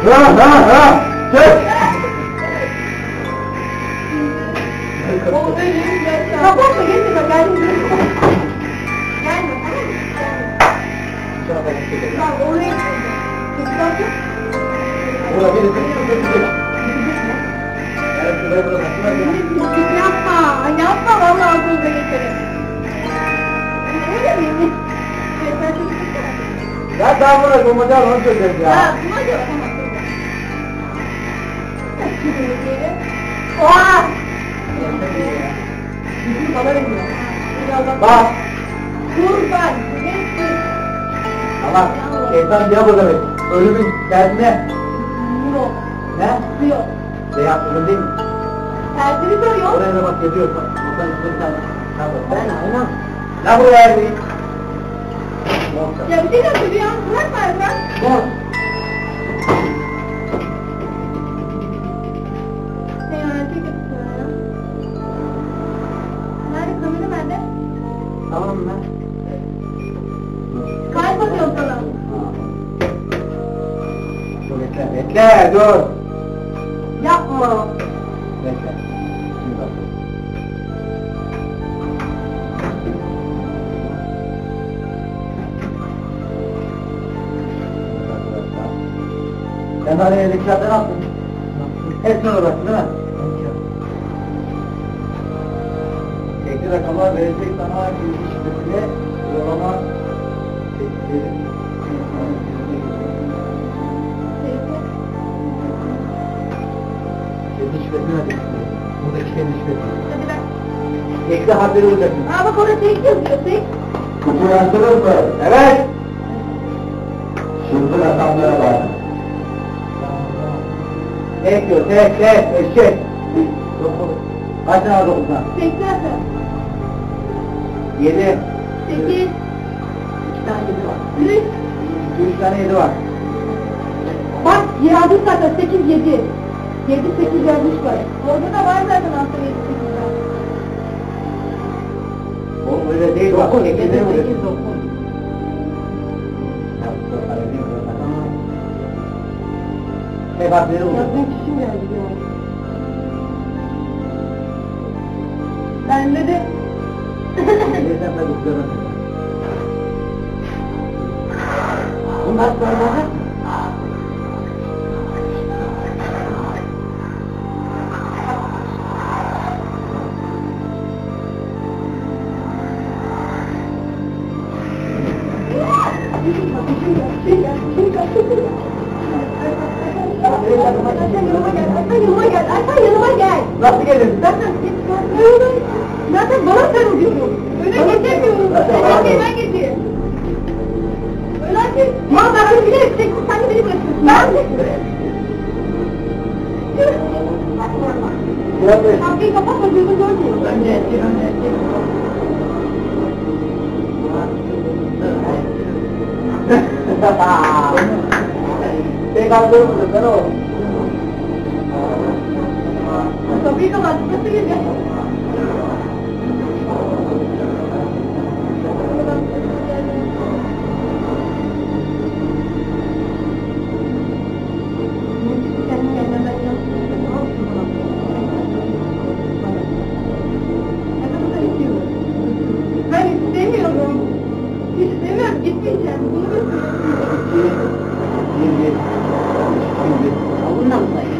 Ha! Çek! Kapatma getirme geldim. Gelme tamam mı? Bak oraya gittim. Burada birisi yani şuraya burada taşıma Yapma vallahi aklınıza getirin. Öyle miyim? Ya daha burada bulmaca onu söyleyeceğiz ya. Ha, bulmaca oha! Bak. Kurban. Ama şeytan diye burada demek. Ölümün derdine. Yok. Ne? Yok. Beyazlığın değil mi? Tersini soruyor. Oraya da bak yazıyor. Buradan bir tane. Ben aynen. Ne buraya ermeyin? Ya bir şey yok bir an bırak bırak. Bak. Nerede kamera bende? Tamam mı? Kalp atıyorum sana. Dur bekle, bekle, dur. Yapma. Bekle. Şimdi bak. Sen hani elektriklerden attın. Hepsine uğraştın değil mi? Tekli rakamlar verecek sana giriş şifresine uygulama teklileri. Kendi şifresini verdik. Buradaki kendi şifresini. Hadi ver. Tekli harfleri olacaksın. Aa bak orada tek yazıyor tek. Kutuyu açtınız mı? Evet. Şimdi rakamlara bak. Tek diyor, tek, eşek. Kaç tane var dokuzdan? 80. 7. 8. 2 tane 7 var. 3. 3 tane 7 var. Bak yazmış zaten 8 7. 7 8 yazmış var. Orada da var zaten altta 7 8 var. O öyle değil bak. 9 7 8 8 9. 9. Tek harfleri olacak. Yazdığın kişi geldi ya. Bende de Bunlar sonra Arkan yanıma gel. nasıl gelirsin? Zaten bana sarılıyorsun. Öyle geçemiyorum. Ben geçeyim. Öyle ki. Ya ben bilerek sen de beni bırakıyorsun. Ben kapıyı kapatma gözüm görmüyor. Önce Tek harfleri olacak ben o. Kapıyı kapat. Nasıl gelecek? Ben istemiyorum. İstemiyorum. Gitmeyeceğim. Bunu Bundan mı sayın?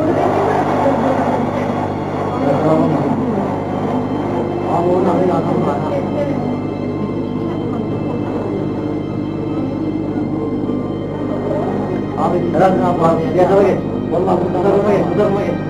Abi oradan bir adam var. Abi Serhat ne yapalım? Diğer tarafa geç. Vallahi bu tarafa geç, bu tarafa geç.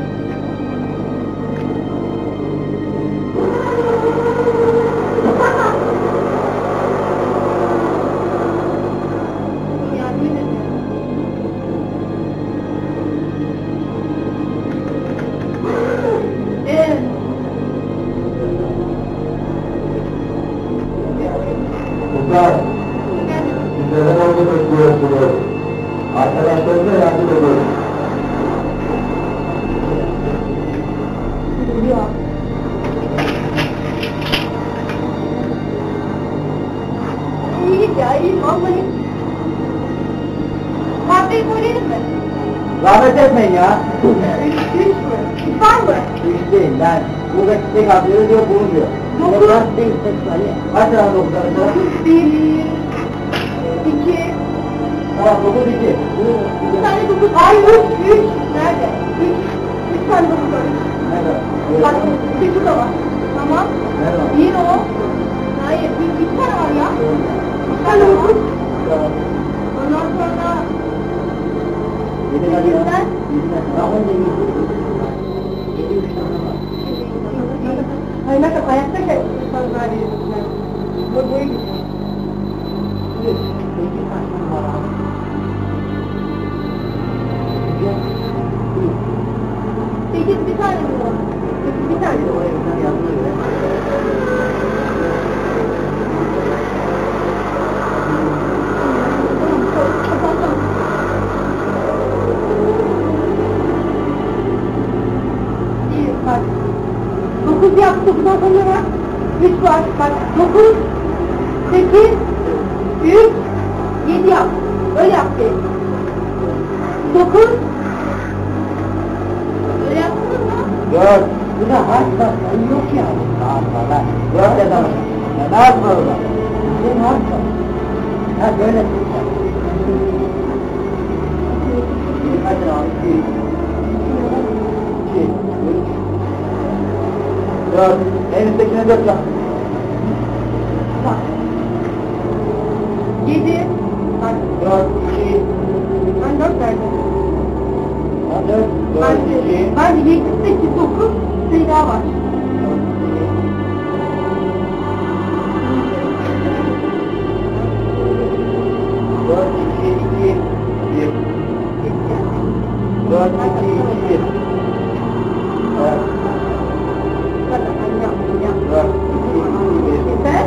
Muhtar, sizlerden orada bekliyorsunuz. Arkadaşlarınıza yardım edin. yapmayın ya. Üç mü? Üç var mı? Üç değil, ben burada tek atıyoruz diyor, bulunmuyor. Dokuz. Dokuz değil, tek sayı. Kaç tane dokuz arasında? Bir, iki, Tamam, dokuz iki. bir tane dokuz. Ay üç. Nerede? Üç tane dokuz var. Nerede? Bak, bir şurada var. Tamam. Nerede? Bir o. Hayır, bir tane var ya. Bir tane dokuz. Ondan sonra Yedi tane ya. sekizden. Yedi tane. Ya on yedi. Yedi üç tane var. Hayır, ne kadar ayakta şey. Fazla veriyorsun. Boya gidiyor. Sekiz tane var abi. Sekiz bir tane mi var? Sekiz bir tane. Oraya bir tane yazdığına göre. Bak. 9 yap, 9'dan sonra ne var? 3 var. Bak 9, 8, 3, 7 yap. Öyle yap ki. 9. Öyle yaptınız mı? Dört. Bu da harf var. Sayı yok ya. Harf var lan. Dört yazalım. Ya ne harf var orada? Bizim harf var. Ha böyle. Kaç tane var? Bir. İki. Üç. Dört. En üsttekine dört yap. Bak. 7. Bak. Dört. İki. Ben 4 verdim. Ha dört. Dört. İki. Ben 7, 8, 9 sayı daha var. Dört. İki. İki. Bir. Dört. İki. İki. Bir. Evet. Bak, ben yaptım, yaptım. Dört. İki. İki. Bir. Yeter.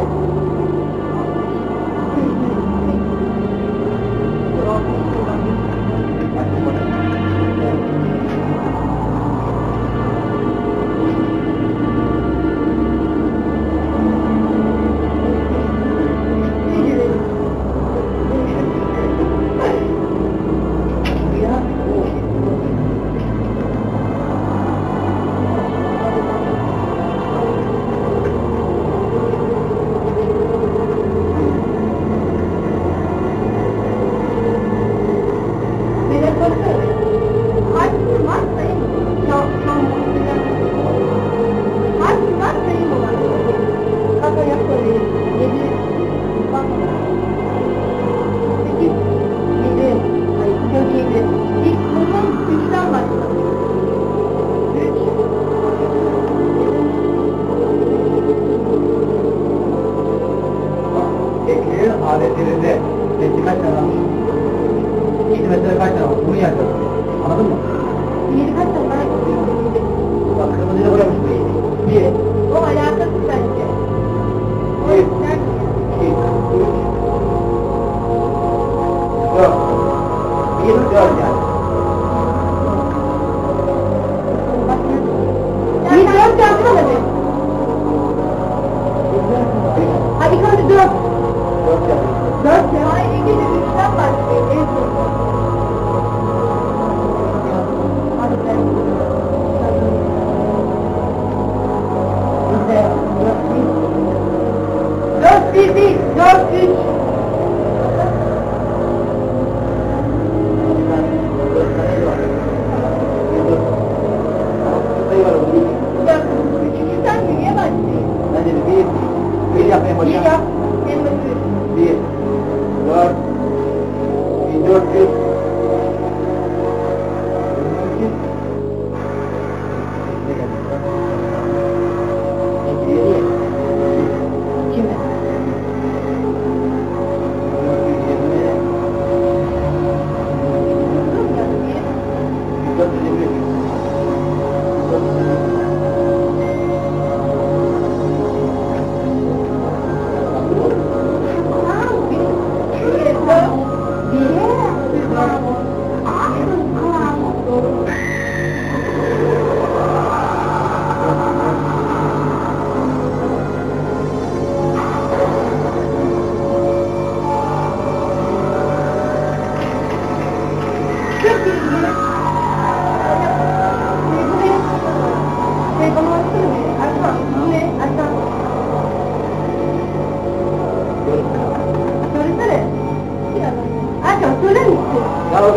Tekniğin aletlerinde teknik kaç tane almış? İki mesela kaç tane almış? Bunu yapacağız. Anladın mı? Bak kırmızıyla boyamış bu yedi. Bir, O alakasız bence. O bir, nerede? iki, üç, dört. Bir, dört yani. Bir 4 yapsana be. Hadi hadi 4. Dört yapıyor. 4 ya. Hayır, İngilizce 3'ten başlıyor. En son. Hadi be. Bizde dört, 4 1 değil. 4 3. dört tane var. Bir, dört. Sayı var orada. Bir. 4 3'ten büyüğe başlıyor. Ben dedim bir yapmaya İyi başlayalım. yap. En başı. Bir, dört, 1400.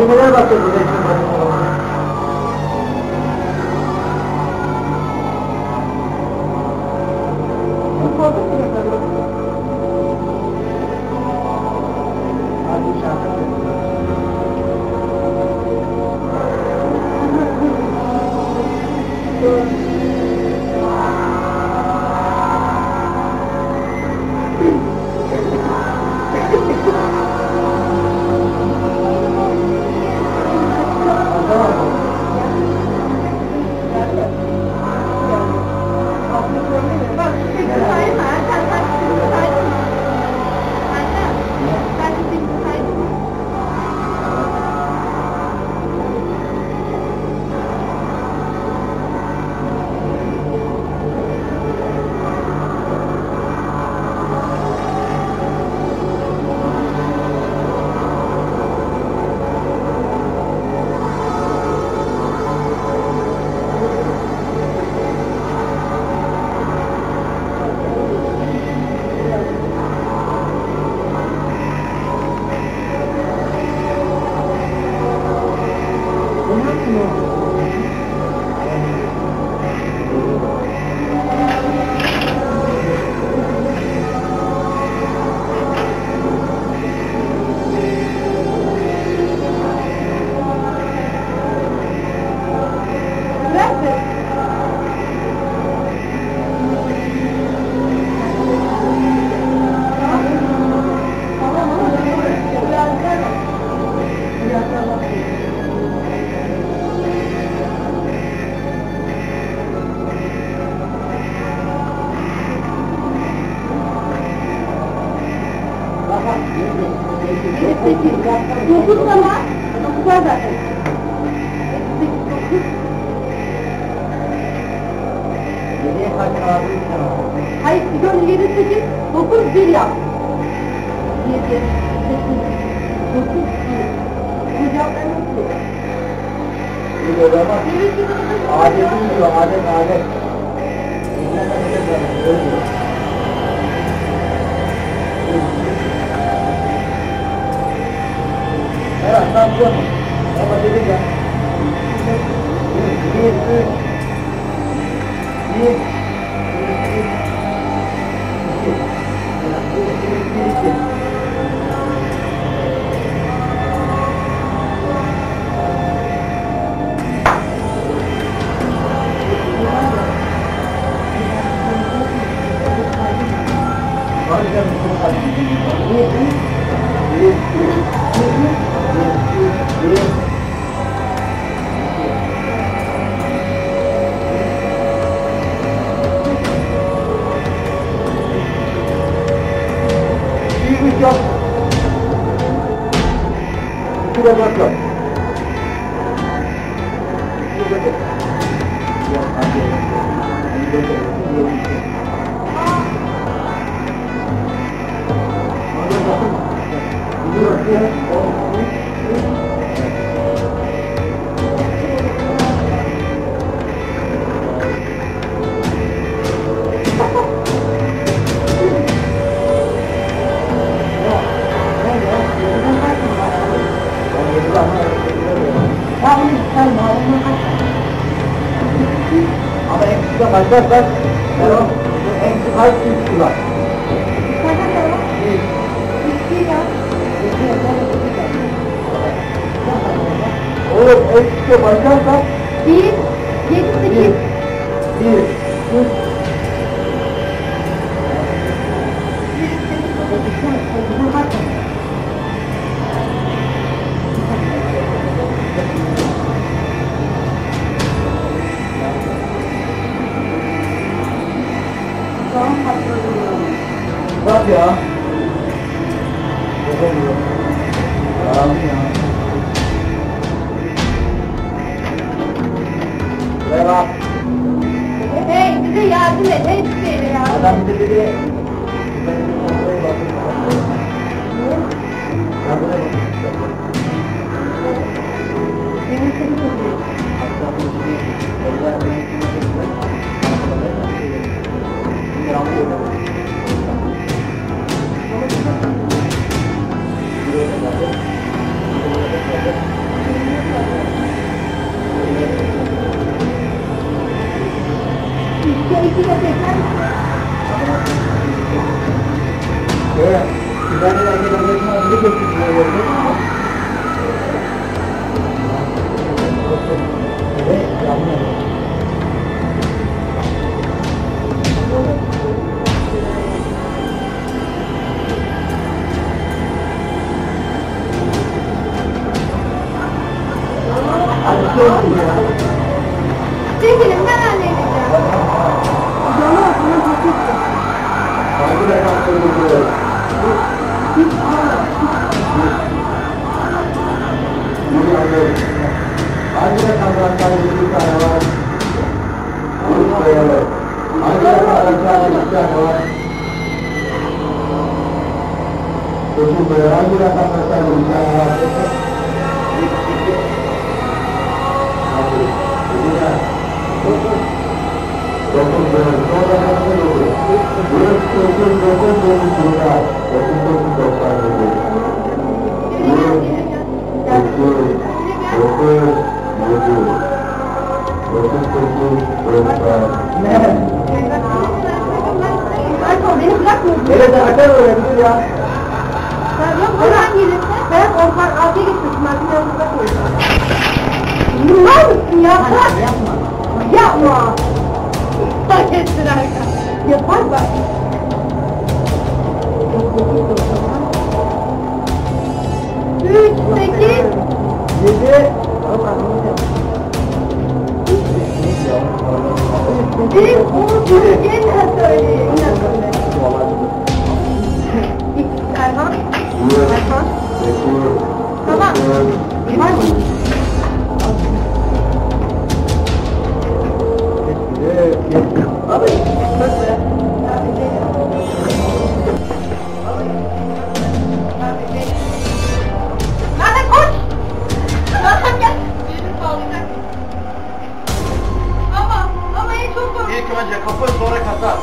malzemelere bakacağız burada için malzemeler. Hadi şarkı. Dokuz da var. Dokuz var zaten. Yediye kaç abi sen o? Hayır, biliyorum 7, 8, 9, 1 yap. 7, 8, 9, 1. Bu cevaplar nasıl? Bir o zaman adet diyor, adet. Evet, tam bu. Ama dedik ya. 1, 3, 1, 2. Yok. İki de dört yok. Ama en küçükten başlarsak, en küçük kaç küçük var? Oğlum en küçükten başlarsak, 1, 7, 8. 1, 3, bak ya. Yapamıyor. Ya. Ver bak. Hey, bize yardım et. Hey, bize yardım Adam bir de dedi. iki de tekrar. Evet. Ben de bir götürüyor. Evet, yanlış. Sevgilim ben halledeceğim. Canım aklına takılsın. Beni bırakmıyorsun. Evet, açar öyle bir ya. Oradan gelirse ben oradan altıya gitmişim. Ben biraz bırakmıyorum. Bunlar mısın ya? Yapma. Yapma. Bak etsin arka. Yapar bak. Üç, sekiz. 7. Bir, on, gene söyleyeyim. Erhan. Erhan. Tamam. Var mı? Abi, Nerede koş? Nereden gel? Birini bağlayacak. Ama en çok korkuyorum. İlk önce kapı sonra kasa.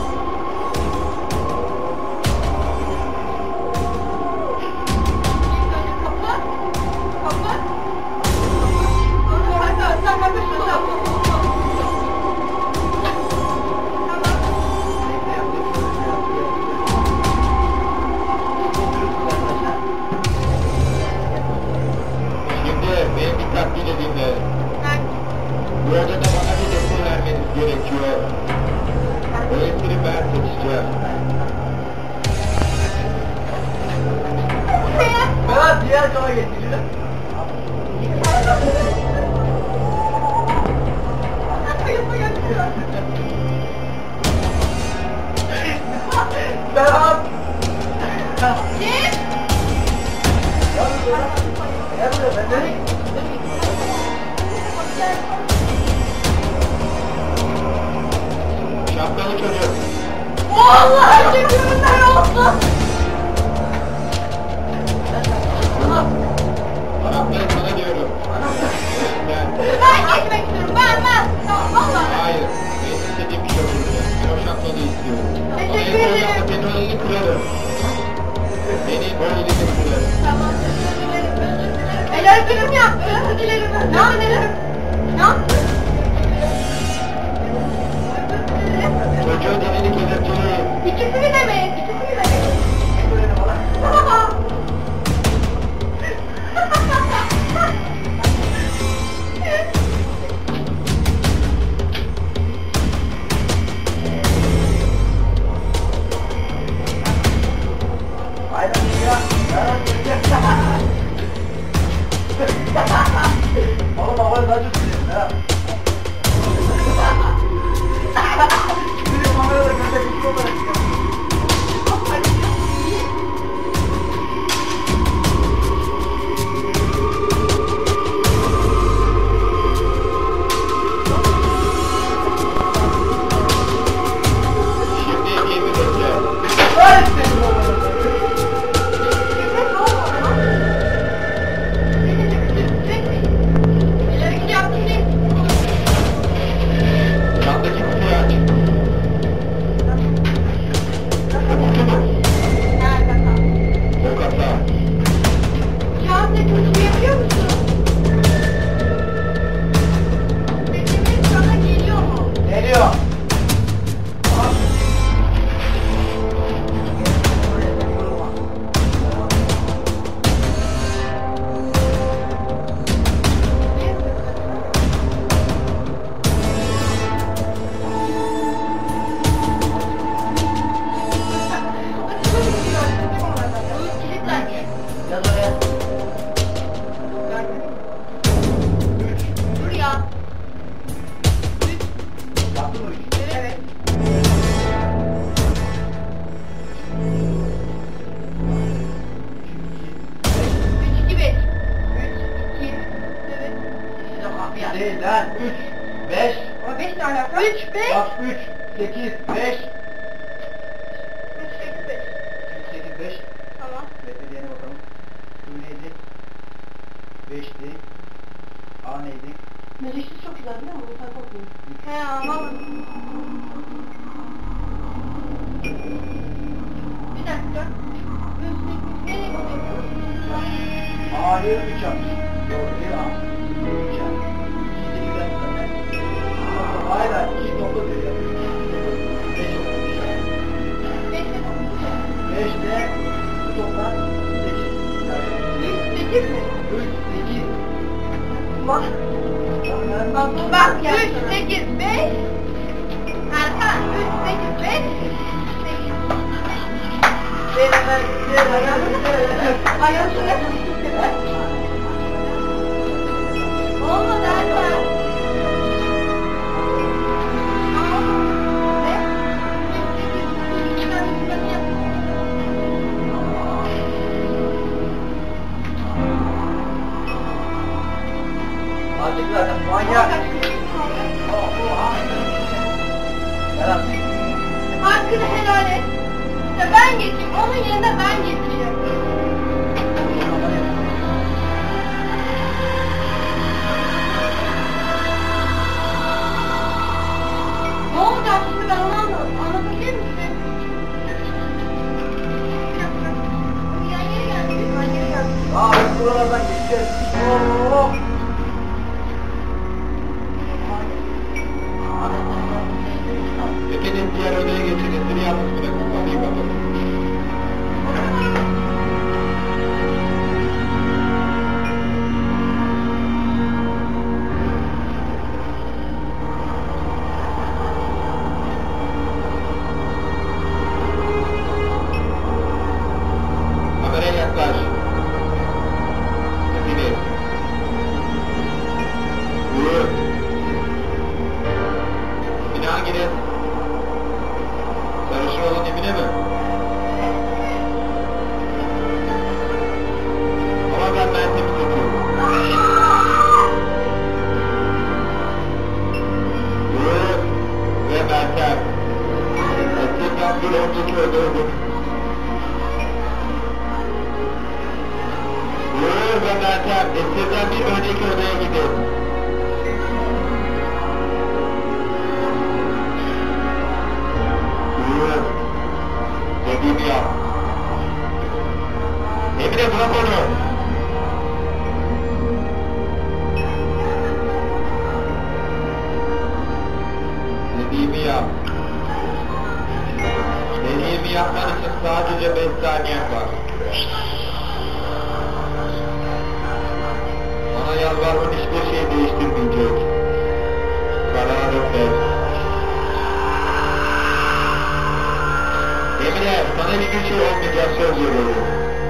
Beni dikkatli dinle. Burada da bana bir destek vermeniz gerekiyor. Öğretmeni ben seçeceğim. Berat diğer kana geçeceğim. Berat! Gel buraya, ben nereye gittim? Şapkalı çocuk. Allah şükürler olsun. Şapkalı sana diyorum. Ben gitmek istiyorum. Ben. Tamam valla. Hayır. Benim istediğim bir şey olacak. Ben o şapkalı istiyorum. Teşekkür Ama ederim. senin elini kırarım. Senin bu elini kırarım. Tamam özür dilerim. Helal günüm yaptı. Özür dilerim. Ne yapayım? Ne yaptın? Çocuğun elini kelepçeleyim. İkisini de mi? İkisini de mi? Tamam. Oğlum havayı acı tutuyorsun ha. Bir kamerada görecek bir şey olarak ya. Şimdi yemin edeceğim. Ay senin oğlum. Çandaki kutuyu aç. O kasa. Geliyor. Oldu mu? Evet. 3, 2, 5. 3, 2. Evet. Değil lan. 3, 5. Ama 5 ne alaka? 3, 5. Bak 3, 8, 5. 3, 8, 5. 8, 5. Tamam. Bekle diğerine bakalım. Bu neydi? 5'ti. A neydi? Müziksiz çok güzel değil mi? Bunu sen korkmuyorsun. He anlamadım. Bir dakika. Nereye gidiyorsun? A'yı 3 yapmış. Doğru değil A. 3 yapmış. 8 zaten. Hayır hayır. 2 nokta diyor ya. 5 olmuş. 5'te 5'te bu toplam 8. 3, 8 mi? 3, 8. Bak. Bak 3, 8, 5. Erkan 3, 8, 5. 8. Ayağım şöyle. Olmadı Erkan. Ne? 3, 8, 5. Azıcık zaten manyak. Berat. Hakkını helal et. İşte ben geçeyim. Onun yerine ben geçeceğim. Ne olacak şimdi ben onu anlatabilir misin? Bir dakika. Yan yere geldi. Yan yere geldi. Aa biz buralardan geçeceğiz. Oo. Peke'nin diğer odaya geçelisini yalnız bırakın. Kapıyı kapatın. Kameraya yaklaş. Sesini. Vur. Bina hanginiz? Sarışın olan dibine mi? Ama ben temiz tutuyorum. Vur. Ve Meltem. Erkekten bir önceki ödürdüm. Vur ve Meltem. Esirden bir önceki odaya gidin. Vur. Dediğimi yap. Emine bırak onu. Dediğimi yap. Dediğimi yapman için sadece 5 saniyen var. Bana yalvarman hiçbir şey değiştirmeyecek. Kararım net. Emine, sana hiçbir şey olmayacak, söz veriyorum.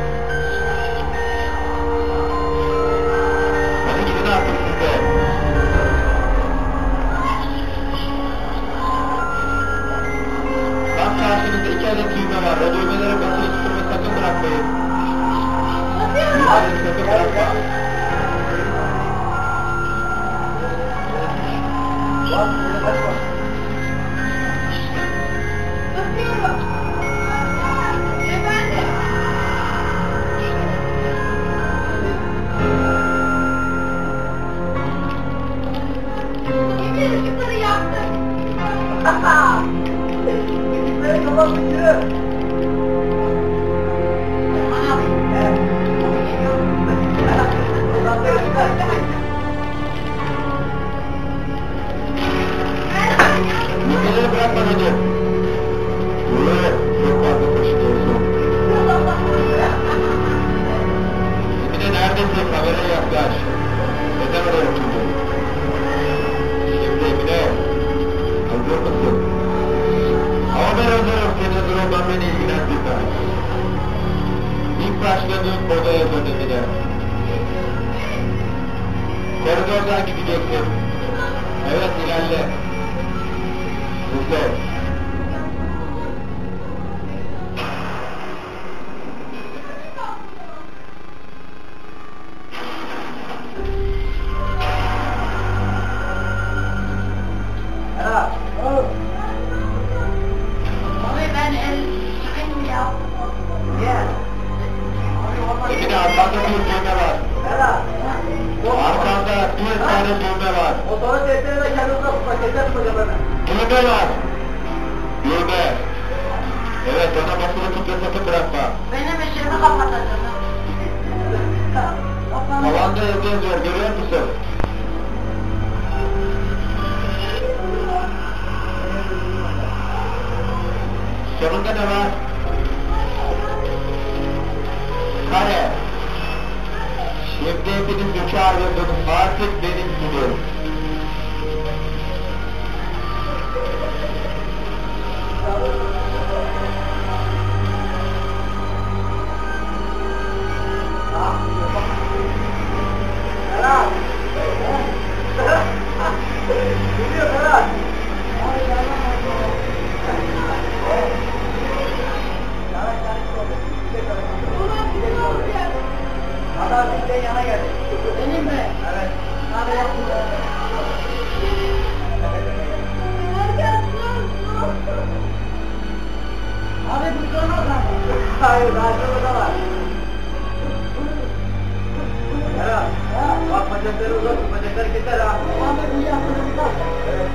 Hadi gidin artık siz de. Tam karşınızda 2 adet düğme var. O düğmelere basılı tutun ve sakın bırakmayın. Hayır, sakın bırakma. Bak burada kaç var? Basıyorum. Efendim? Yemin ışıkları yaktık. Üşükleri kapatın yürü. Abi. Evet. Oradan da ışıklar. Düğmeleri bırakma hadi. Vur. Çok fazla koşuyorsun. Emine neredesin? Kameraya yaklaş. Neden oraya oturdun? Şimdi Emine. Hazır mısın? Ama ben hazırım. Senin hazır olman beni ilgilendirmez. İlk başladığın odaya dön Emine. Koridordan gideceksin. Evet ilerle. Mustafa. Berat. Abi ben yemek mi ya? Niye? Bir de arkanda bir düğme var. Berat. Arkanda bir tane düğme var. Motoru testleri de kendinize tutma. Keser tutacağım hemen. Düğme var. Düğme. Evet, ona basılı tut ve sakın bırakma. Benim işimi kapatacağım. Tavanda yazı yazıyor, görüyor musun? Sonunda ne var? Kare. Şimdi hepiniz uçağa ayrıldınız. Artık benim gibi. Berat. Geliyor Berat. Adam bizden yana geldi. Benim mi? Evet. Abi yapma. Abi bu son adam. Hayır, daha şurada var. Berat. Bak bacakları uzat, bacakları keser ha. Abi bu yapma. Evet.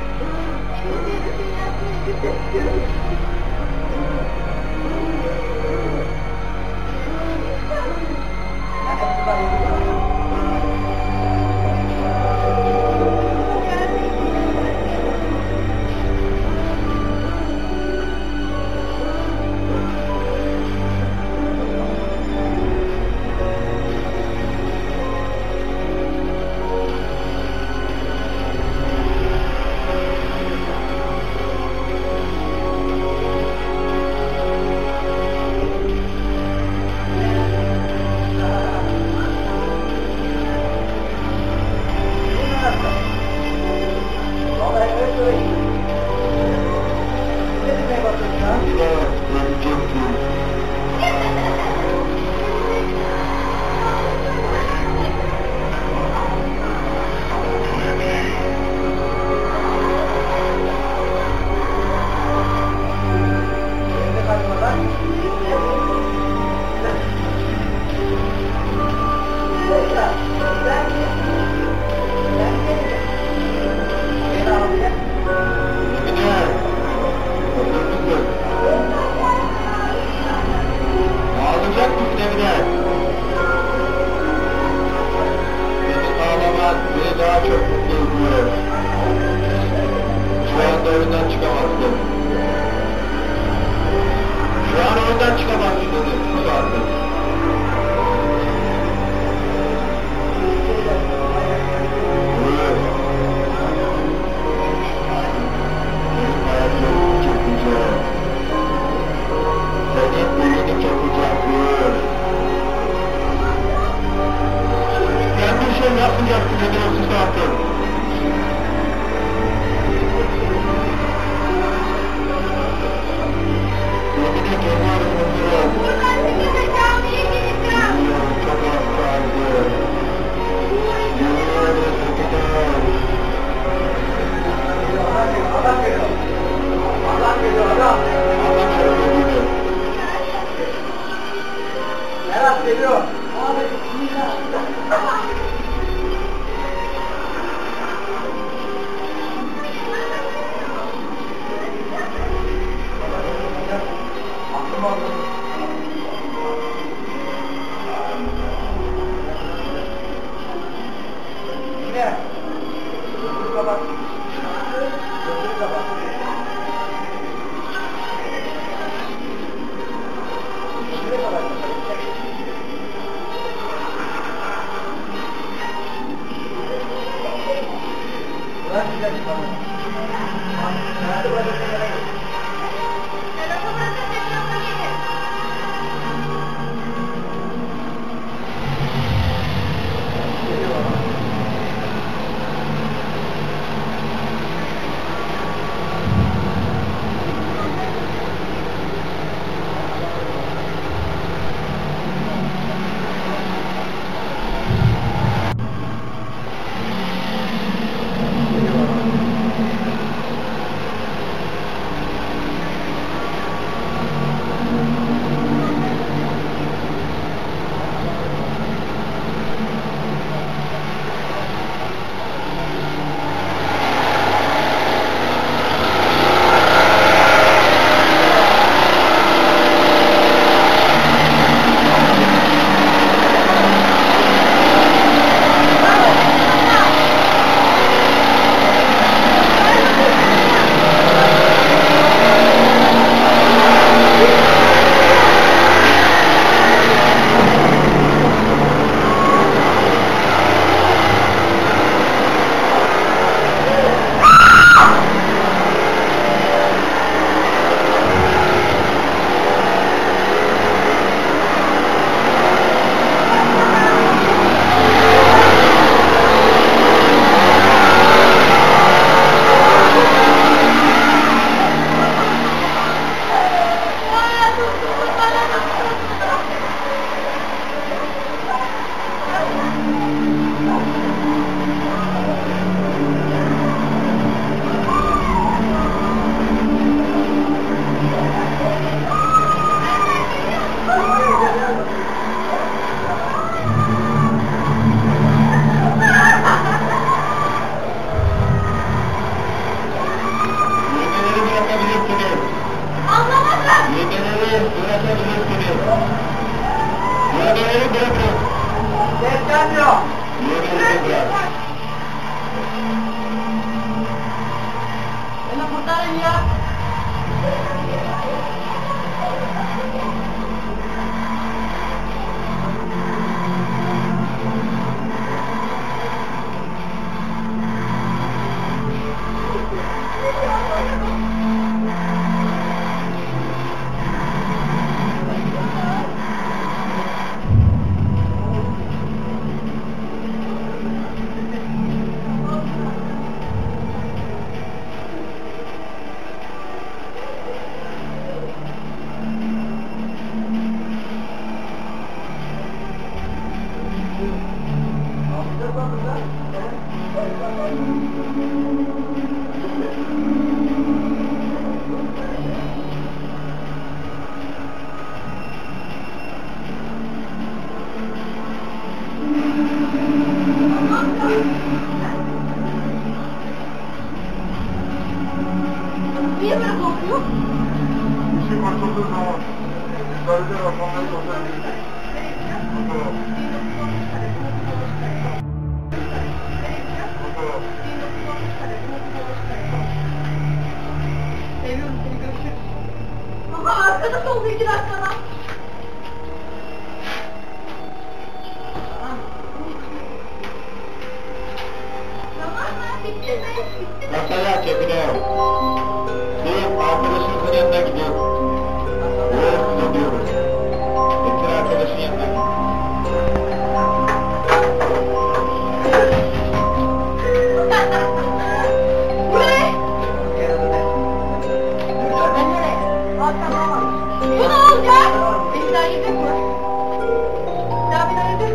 Vallahi evet öyle. Ne demeye bakıyorsun ya? Bir de görecek bu. Ne kaçmadan? Bir de hazır mısın? Ağlayacak mısın Emine? Senin ağlaman beni daha çok mutlu ediyor. Şu anda oyundan çıkamazsın. Şu an oyundan çıkamazsın dedim. Sus artık. Buyur. Benim hayatım çok güzel. Senin elini çekeceğim, buyur. Ben bir şey yapmayacaksın, ne diyorsun artık? Yemin ediyorum, buyurun. Buyurun, çok az kaldı. Buyurun, gidelim. Adam geliyor. Adam geliyor, adam. Anlamıyorum, buyurun. Berat geliyor. Abi bismillah. Aklım aldı. Yine. Gözünü kapat. Gözünü kapat. Gözünü kapat. Bırak güzel çıkalım. Hadi bırakın yere git. Geliyor bana. bırakabilirsiniz. Anlamadım. Lideleri bırakabilirsiniz. Lideleri bırakın. Ses gelmiyor. Lideleri bırak. Beni kurtarın ya. Niye böyle korkuyor? İşin açıldığı zaman sadece rakamları gösterebilecek. Fotoğraf. Fotoğraf. Seviyorum seni, görüşürüz. Aha arkadaş oldu 2 dakikada. Tamam mı? Bitti mi? Bitti mi? Masaya çekiliyor. Siz arkadaşınızın yanına gidin. Buraya size diyoruz. Getir arkadaşın yanına gidin. Bu ne? Ben nereye? Bu ne olacak? Beni daha yiyecek mi? Daha beni yiyecek mi?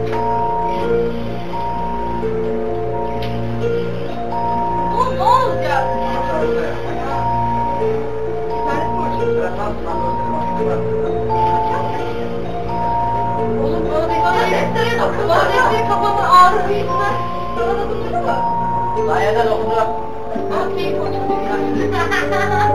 Bu ne olacak? İnternet borcu. Oğlum bana deftere dokun. Bana deftere kafamı ağrı büyütmez. Sana dokunur mu? Sayede dokundu. Okey, koçum.